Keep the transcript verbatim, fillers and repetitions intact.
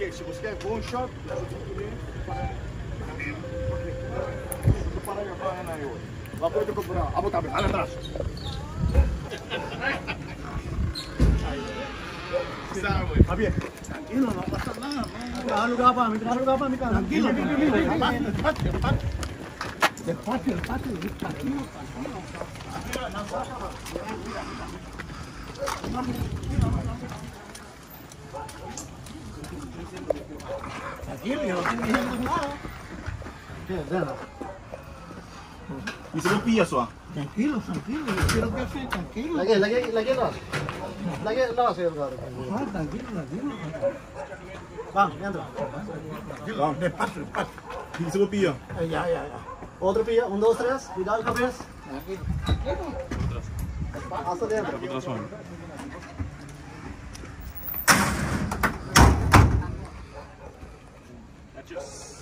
Ok, se você quer bom shot, para para na eu. Lá pode comprar, a botar bem, atrás. Está bien. Tranquilo, no pasa nada. Trabaja lugar para mí, trabaja lugar para mí. Tranquilo, tranquilo. Despacio, despacio. Despacio, despacio. Tranquilo, tranquilo. Tranquilo, yo no estoy diciendo nada. ¿Qué? Nada. ¿Y si lo pillas, Suá? Tranquilo, tranquilo. Yo quiero que esté tranquilo. Lagi, lagi, lagi atas. Lagi atas ya, Bang. Ah, tranquilo, tranquilo. Bang, entra. Vamos. Despacio, despacio. ¿Y si lo pillas? Eh, Ya, ya, ya. Otro pilla, un, dos, tres. Cuidado, cabeza. Hasta dentro. Otra suave. That's just